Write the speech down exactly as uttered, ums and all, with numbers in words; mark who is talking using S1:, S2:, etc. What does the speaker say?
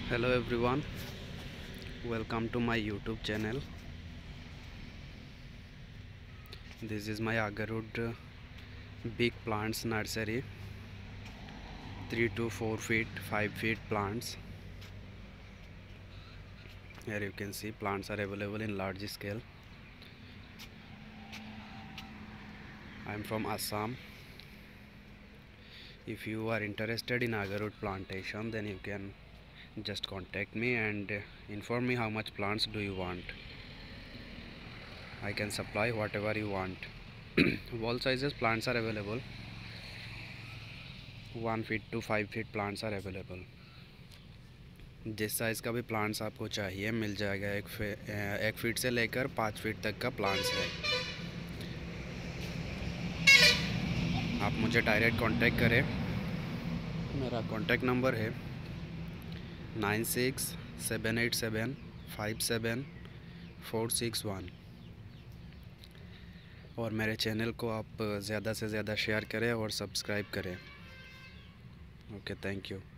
S1: Hello everyone, welcome to my YouTube channel. This is my Agarwood uh, big plants nursery. three to four feet, five feet plants. Here you can see plants are available in large scale. I am from Assam. If you are interested in Agarwood plantation, then you can just contact me and uh, inform me how much plants do you want. I can supply whatever you want. Wall sizes plants are available. one feet to five feet plants are available. जिस size का भी plants आपको चाहिए मिल जाएगा। एक फे, एक feet से लेकर पाँच फीट तक का प्लांट्स है। आप मुझे डायरेक्ट कांटेक्ट करें। मेरा कांटेक्ट नंबर है nine six seven eight seven five seven four six one. और मेरे चैनल को आप ज़्यादा से ज़्यादा शेयर करें और सब्सक्राइब करें। Okay, thank you.